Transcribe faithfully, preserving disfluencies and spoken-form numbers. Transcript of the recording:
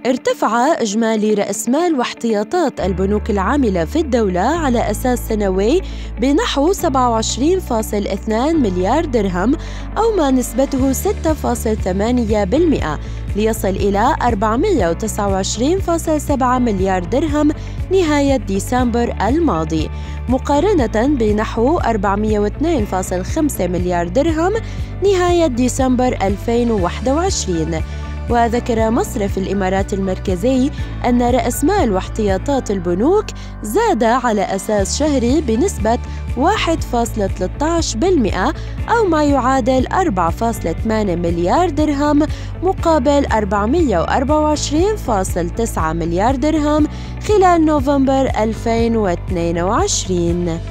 ارتفع إجمالي رأس مال واحتياطات البنوك العاملة في الدولة على أساس سنوي بنحو سبعة وعشرين فاصلة اثنين مليار درهم أو ما نسبته ستة فاصلة ثمانية بالمئة ليصل إلى أربعمئة وتسعة وعشرين فاصلة سبعة مليار درهم نهاية ديسمبر الماضي، مقارنة بنحو أربعمئة واثنين فاصلة خمسة مليار درهم نهاية ديسمبر ألفين وواحد وعشرين. وذكر مصرف الإمارات المركزي أن رأس مال واحتياطات البنوك زاد على أساس شهري بنسبة واحد فاصلة ثلاثة عشر بالمئة أو ما يعادل أربعة فاصلة ثمانية مليار درهم مقابل أربعمئة وأربعة وعشرين فاصلة تسعة مليار درهم خلال نوفمبر ألفين واثنين وعشرين.